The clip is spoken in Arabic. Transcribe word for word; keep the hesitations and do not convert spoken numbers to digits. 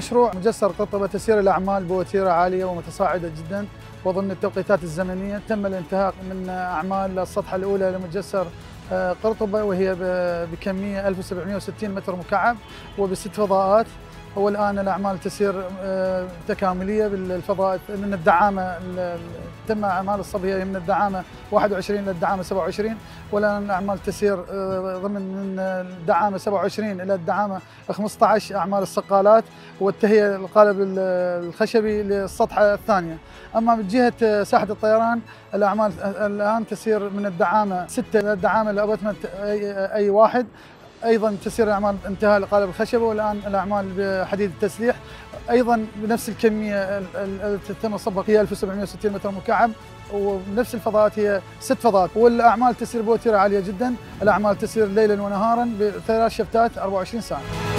مشروع مجسر قرطبة تسير الأعمال بوتيرة عالية ومتصاعدة جدا وضمن التوقيتات الزمنية. تم الانتهاء من أعمال السطحة الأولى لمجسر قرطبة وهي بكمية ألف وسبعمئة وستين متر مكعب وبست فضاءات. والآن الأعمال تسير تكاملية بالفضاء من الدعامة، تم أعمال الصب هي من الدعامة واحد وعشرين إلى الدعامة سبعة وعشرين، والآن الأعمال تسير ضمن من الدعامة سبعة وعشرين إلى الدعامة خمسة عشر أعمال الصقالات والتهيئة القالب الخشبي للسطحة الثانية. أما من جهة ساحة الطيران الأعمال الآن تسير من الدعامة ستة إلى الدعامة لأبتمة أي واحد، ايضا تسير اعمال انتهاء القالب الخشبي، والان الاعمال بحديد التسليح ايضا بنفس الكميه التي تم صبها هي ألف وسبعمئة وستين متر مكعب، ونفس الفضاءات هي ست فضاءات. والاعمال تسير بوتيره عاليه جدا، الاعمال تسير ليلا ونهارا بثلاث شفتات أربعة وعشرين ساعه.